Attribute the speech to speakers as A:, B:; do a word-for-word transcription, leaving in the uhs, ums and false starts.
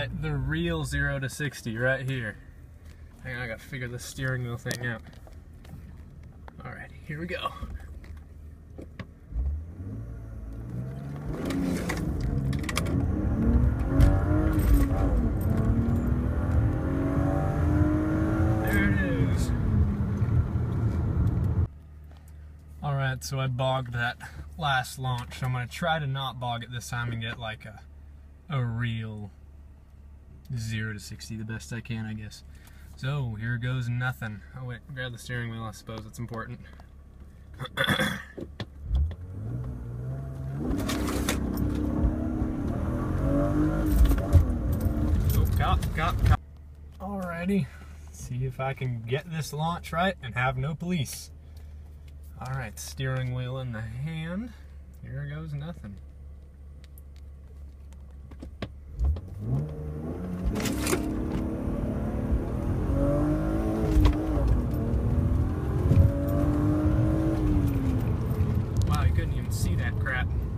A: Alright, the real zero to sixty right here. Hang on, I gotta figure this steering wheel thing out. Alright, here we go. There it is. Alright, so I bogged that last launch. So I'm gonna try to not bog it this time and get like a a real zero to sixty the best I can, I guess. So here goes nothing. Oh wait, grab the steering wheel, I suppose it's important. Oh, cop, cop, cop. Alrighty, see if I can get this launch right and have no police. Alright, steering wheel in the hand. Here goes nothing. Wow, you couldn't even see that crap.